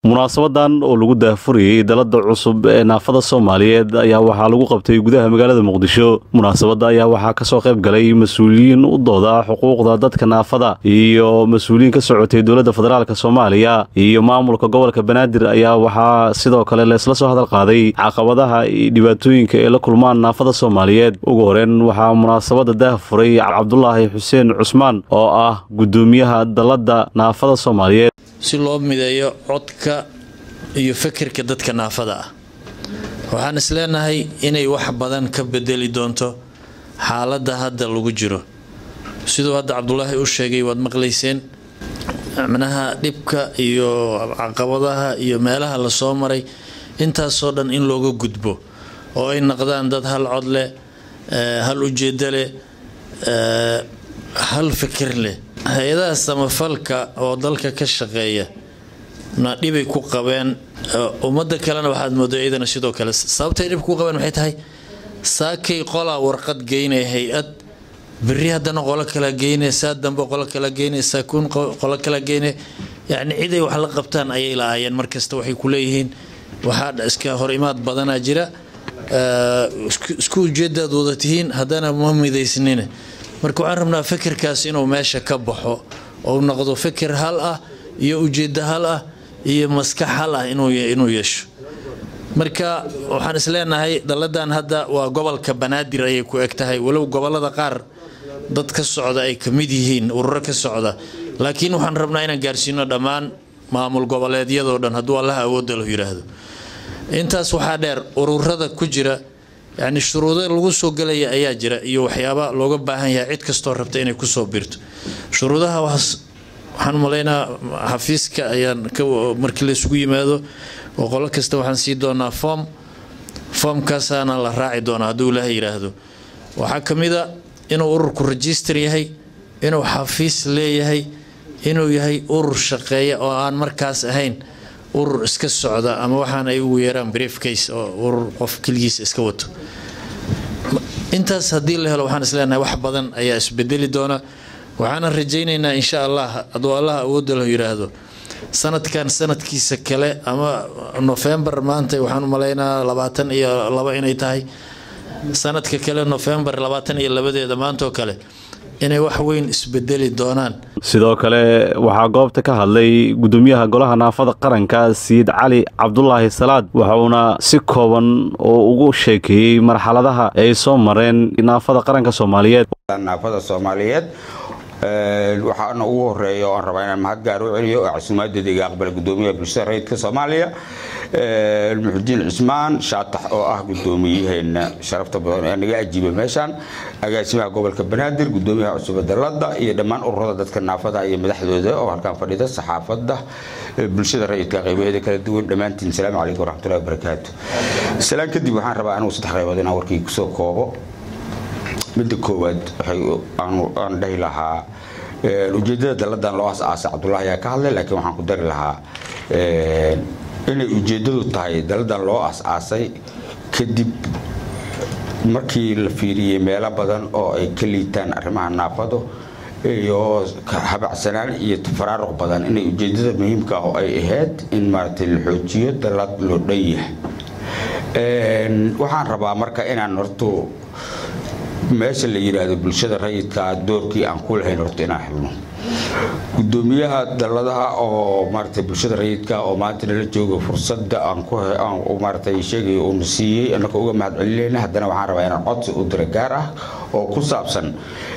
munaasabadan oo lagu daahfuriyay dalada cusub ee naafada Soomaaliyeed ayaa waxaa lagu qabtay gudaha magaalada Muqdisho. Munaasabada ayaa waxaa ka soo qayb galay mas'uuliyiin u dooda xuquuqda dadka naafada iyo mas'uuliyiin ka socotay dowladda federaalka Soomaaliya iyo maamulka gobolka Banaadir ayaa waxaa sidoo kale la isla soo hadal qaaday caqabadaha iyo dhibaatooyinka ee la kulmaan naafada Soomaaliyeed. Ugu horeen waxaa munaasabada daahfuray Cabdullaahi Xuseen Cusmaan oo ah gudoomiyaha dalada naafada Soomaaliyeed si loo mideeyo codka iyo fikirka dadka naafada ah. Waxaan isleenahay inay wax badan ka bedeli doonto xaaladda hadda lagu jiro. Sidoo hadda Cabdullaahi uu sheegay waad maqlayseen macnaha dhibka iyo caqabadaha iyo meelaha la soo maray intaas oo dhan in looga gudbo oo ay noqdaan dad hal cod leh, hal ujeedo leh, hal fikir leh. hay'adaha samafalka oo dalka ka shaqeeya na dhibay ku qabeen ummadda kalena waxaad moodaa idana sidoo kale sababtay dhib ku qabeen waxay tahay saakay qola warqad geynay hay'ad bari hadana qola kala geynay saadamba qola kala geynay saakun qola kala geynay yani ciiday wax la qabtaan ayay laayeen markasta waxay ku leeyihiin waxa iska hor imaad badana jira isku ujeedad wadatihiin hadana ma midaysnina marka waxaan rabnaa fikirkaas inuu meesha ka baxo oo noqdo fikir hal ah iyo ujeedo hal ah iyo maskax hal ah inuu yeesho. marka waxaan isleenahay daladan hadda waa gobolka Banaadir ay ku egtahay walow gobolada qaar dad ka socda ay kamid yihiin urur ka socda laakiin waxaan rabnaa inaan gaarsiino dhamaan maamul goboleedyada dhan hadduu Allah awood leh yiraahdo. intaas waxaa dheer ururada ku jira يعني الشروط اللي سو galaya ayaa jira iyo waxyaaba looga baahan yahay cid kasto rabta inay ku soo biirto shuruudaha waxaan maleynaa xafiiska ayaan markii la isugu yimaado oo qolo kasta waxaan sii doonaa form kaasana la raaci doonaa haduu la yiraahdo waxa kamida inuu ururku register yahay inuu xafiis leeyahay inuu yahay urur shaqeeya oo aan markaas ahayn urur iska socda ama waxaan ay ugu yeeraan briefcase oo urur qof kaligiis iska wato. intaas hadii la helo waxaan isleenahay wax badan ayaa isbedeli doona waxaan rajaynaynaa insha Allah adoo Allah awood leh yiraahdo sanadkan sanadkiisa kale ama November maanta waxaan u maleynaa 22 inay tahay sanadka kale November 22 maanta oo kale inay wax weyn isbedeli doonaan. sidoo kale waxa goobta ka hadlay gudoomiyaha golaha naafada qaranka Sayid Cali Cabdullaahi Salaad waxauna si kooban oo ugu sheekay marxaladaha ay soo mareen naafada qaranka Soomaaliyeed. naafada Soomaaliyeed waxaana ugu horeeyo aan rabaa inaan mahad gaar u celiyo casuumadeeda aqbal gudoomiyaha bulshada rayidka Soomaaliya Muxudiin Cismaan Shaatax oo ah gudoomiyaheena sharafta badan ee naga ajiibay meeshan agaasimaha gobolka Banaadir gudoomiyaha cusub dalada iyo dhamaan ururada dadka naafada iyo madaxdooda oo halkaan fadhida saxaafadda bulshada rayidka qaybaheeda kala duwan dhamaantiin salaamu calaykum waraxmatullaahi wabarakaatuh. salaam kadib waxaan rabaa inuu saddex qaybood inaan warkii ku soo koobo. midda koowaad aan dhahi lahaa ujeedada daladan loo asaasay Cabdullaahi ayaa ka hadlay laakiin waxaan ku dari lahaa inay ujeedadu tahay daladan loo asaasay kadib markii la fiiriyay meelo badan oo ay ka liitaan arrimaha naafado iyo habacsanaan iyo faraaruq badan inay ujeedada muhiimka ah oo ay ahayd in maartay la xoojiyo dalad loo dhanyahay. waxaan rabaa marka inaan horto meesha la yiraahdo bulshada rayidka doorkii aan ku lahayn horto inaan helno gudoomiyaha daladaha oo maartay bulshada rayidka oo maanta la joogo fursadda aan maartay sheegay oo nasiiyay anaka uga mahad celinayna haddana waxaan rabaa inaan codsi u diro gaar ah oo ku saabsan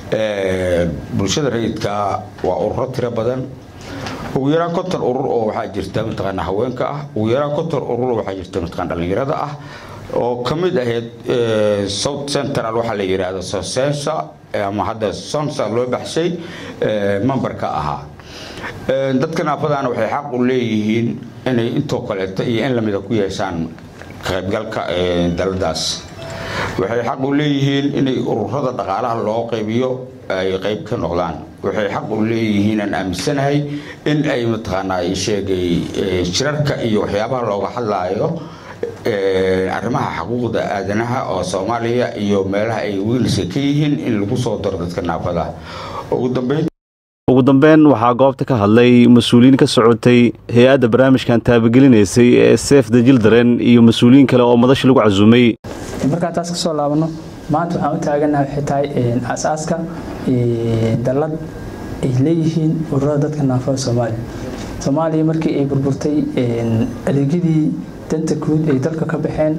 bulshada rayidka waa ururo tiro badan ugu yaraan 50 urur oo waxa jirta mataqaana haweenka ah ugu yaraan 50 urur waxa jirta mataqaana dhalinyarada ah oo kamid ahayd South Central waxa la yiraahdo Sonsa ama hadda Sonsa loo baxshay memberka ahaa. dadka naafadana waxay xaq u leeyihiin inay intoo kale iyo in la mid ah ku yeeshaan qaybgalka daladaas. waxay xaq u leeyihiin inay ururada dhaqaalaha loo qaybiyo ay qayb ka noqdaan. waxay xaq u leeyihiin aan aaminsanahay in ay mataqaana ay sheegay shirarka iyo waxyaabaha looga hadlaayo arrimaha xuquuqda aadanaha oo Soomaaliya iyo meelaha ay wiilka ka yihiin in lagu soo daro dadka naafada. ugu dambeyn ugu dambeyn waxaa goobta ka hadlay mas-uuliyiin ka socotay hay-adda barnaamijkan taabagelineysay ee Save the Children iyo mas-uuliyiin kale oo madasha lagu casuumay. markaan taas ka soo laabano maanta waxaan u taaganahay xitaa asaaska dalad ay leeyihiin ururada dadka naafada Soomaaliya markii ay burburtay adeegyadii danta guud ee dalka ka baxeen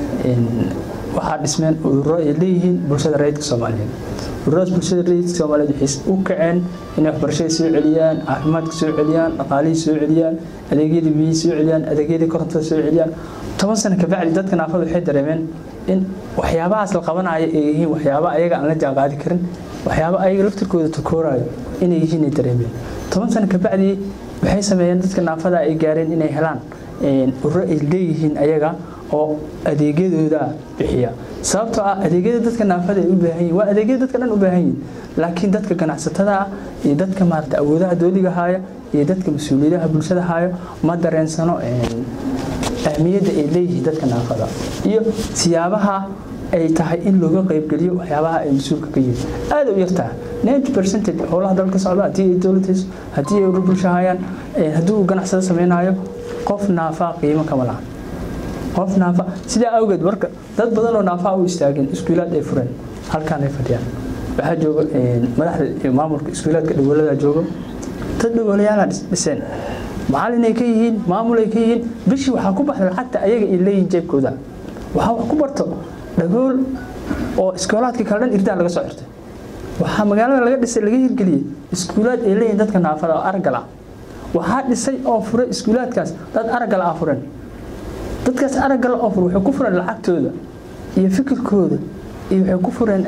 waxaa dhismeen ururo ay leeyihiin bulshada rayidka Soomaaliyeed. ururada bulshada rayidka Soomaaliyeed waxay u kaceen inay waxbarashada soo celiyaan, caafimaadka soo celiyaan, dhaqaalihiisa soo celiyaan, adeegyada biyaha soo celiyaan, adeegyada korontada soo celiyaan. 10 sano ka bacdi dadka naafada waxay dareemeen in waxyaabahaas la qabanayo ay yihiin waxyaabo ayaga aan la jaanqaadi karin, waxyaabo ayaga laftirkooda takoorayo inay yihiin ay dareemeen. 10 sano ka bacdi waxay sameeyeen dadka naafada ay gaareen inay helaan ururo ay leeyihiin ayaga oo adeegyadooda bixiya. sababtoo ah adeegyada dadka naafada ay u baahan yihiin waa adeegyada dadka dhan u baahan yihiin, laakiin dadka ganacsatada iyo dadka maarta awoodaha dawliga haya iyo dadka mas'uuliyadaha bulshada haya ma dareensano ahmiyadda ay leeyihiin dadka naafada iyo siyaabaha ay tahay in looga qayb geliyo waxyaabaha ay mas'uulka ka yihiin. aad u yartaa 90% howlaha dalka socda haddii ay dawladdu haddii ay urur bulsho hayaan haddii uu ganacsado sameynayo qof naafa qiimo kama laha. qof naafa sida awgeed marka dad badan oo naafa u istaageen iskuulaad ay fureen halkaan ay fadhiyaan. waxa jooga madaxda maamulka iskuulaadka dawladda jooga dad dawlayaal dhiseen macallin ay ka yihiin maamul ay ka yihiin bishii waxa ku baxday lacagta ayaga ay leeyihiin jeebkooda. waxa ku barto dhagool oo iskoolaadka kala dhan irdaa laga soo xirtay. waxa magaalada laga dhisay laga hirgeliyay iskuulaad ay leeyihiin dadka naafada oo aragga ah. waxa dhisay oo furay iskuulaadkaas dad aragga ah furan. dadkaas aragga ah oo furay waxay ku fureen lacagtooda iyo fikirkooda iyo waxay ku fureen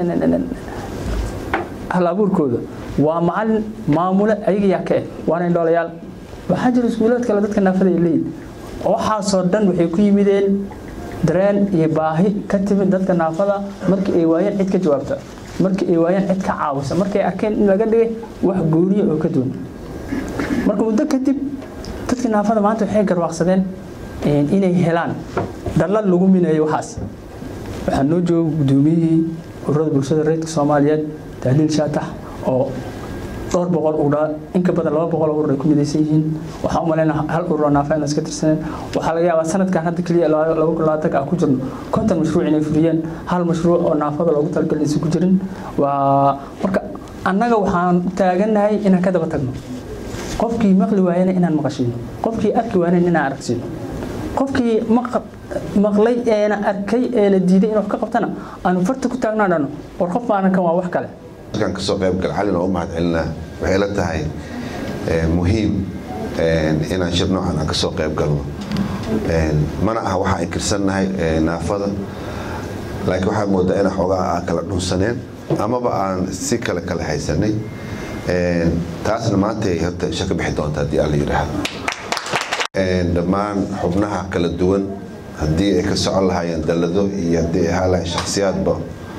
hal-abuurkooda. waa macallin maamule ayaga yaa ka waana indhoolayaal. waxaa jira iskuulaad kale dadka naafada ay leeyihiin waxaasoo dhan waxay ku yimideen dareen iyo baahi ka timid dadka naafada markii ay waayeen cid ka jawaabta, markii ay waayeen cid ka caawisa, markii ay arkeen in laga dhigay wax gooniyo oo ka duwan. marka muddo kadib dadka naafada maanta waxay garwaaqsadeen inay helaan dalad lagu mineeyo waxaas. waxaa noo jooga gudoomiyihii ururada bulshada rayidka Soomaaliyeed Tahliil Shaatax oo 200 urur in ka badan 200 urur ay ku midaysan yihiin. waxaa u maleynaa hal urur naafa in iska tirsaneen. waxaa laga yaabaa sanadkan hadda kaliya 2020 ku jirno 50 mashruuc inay furiyeen, hal mashruuc oo naafada loogu talagalay si ku jirin. waa marka annaga waxaan taaganahay inaan ka daba tagno qofkii maqli waayana inaan maqashino, qofkii arki waayana inaan aragsiino, qofkii maqlay eena arkay eena diiday inuu ka qabtana aanu farta ku taagnaano war qof baan kan waa wax kale. kan ka soo qayb gal xalin oo mahad celinaa waxay la tahay muhiim inaan shir noocan ka soo qayb galno. mana aha waxa ay kirsanahay naafada, laakiin waxa moodaa in xogaa kala dhunsaneen amaba aan si kala haysanay. taasna maanta ay horta shaka bixi doonta hadii alla yiraahdo. dhammaan xubnaha kala duwan haddii ay ka socon lahaayeen dalado iyo haddii ay haalaan shakhsiyaadba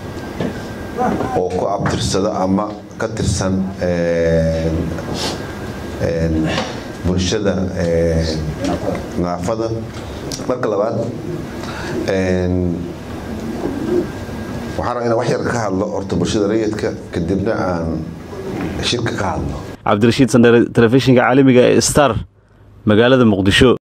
oo ku abtirsada ama ka tirsan bulshada naafada. marka labaad waxaan rabaa inaan wax yar ka hadlo horta bulshada rayidka kadibna aan shirka ka hadlo. Cabdirashiid Sandare, telefishinka caalamiga ee Star, magaalada Muqdisho.